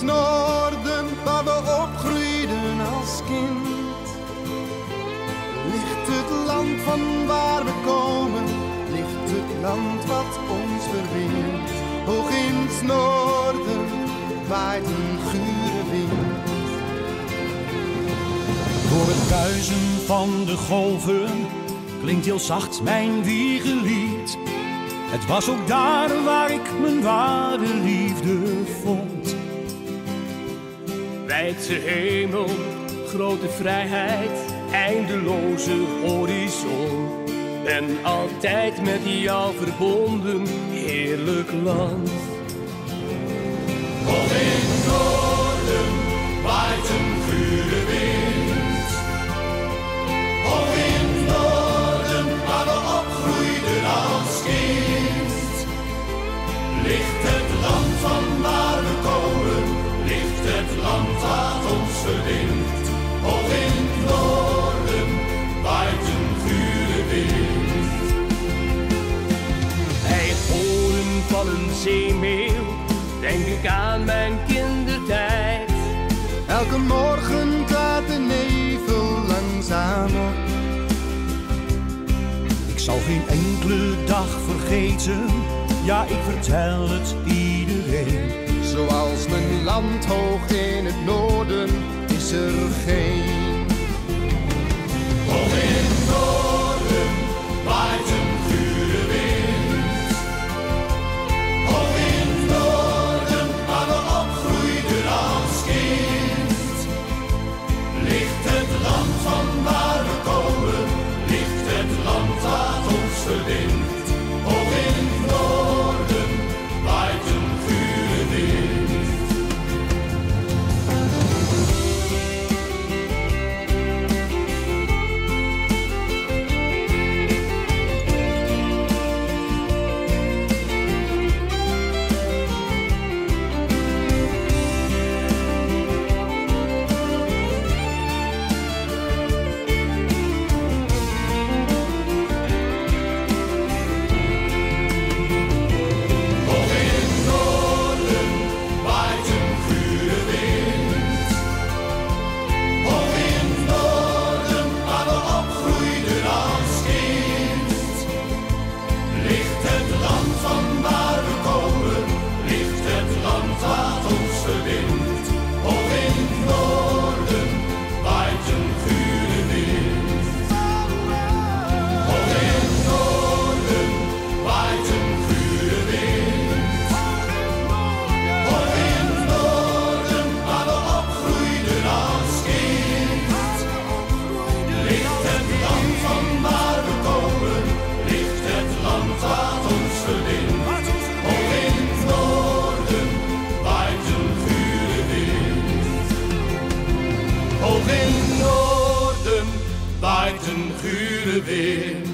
het noorden, waar we opgroeiden als kind. Ligt het land van waar we komen, ligt het land wat ons verbindt. Hoog in het noorden waait een gure wind. Door het ruisen van de golven klinkt heel zacht mijn wiegelied. Het was ook daar waar ik mijn ware liefde vond. Wijdse hemel, grote vrijheid, eindeloze horizon. Ben altijd met jou verbonden, heerlijk land. Hoog in het noorden waait een gure wind. Hoog in het noorden, waar we opgroeiden als kind. Ligt het land van waar we komen, ligt het land wat ons verbindt. Hoog in het noorden waait een gure wind. Bij het horen van een zeemeeuw denk ik aan mijn kindertijd. Elke morgen gaat de nevel langzaam op. Ik zal geen enkele dag vergeten, ja, ik vertel het iedereen. Zoals mijn land hoog in het noorden is er geen. Hoog in het noorden waait een gure wind. Hoog in het noorden, waar we opgroeiden als kind. Ligt het land van waar we komen, ligt het land wat ons verbindt. Hoog in het noorden waait een gure wind. Hoog in het noorden waait een gure wind.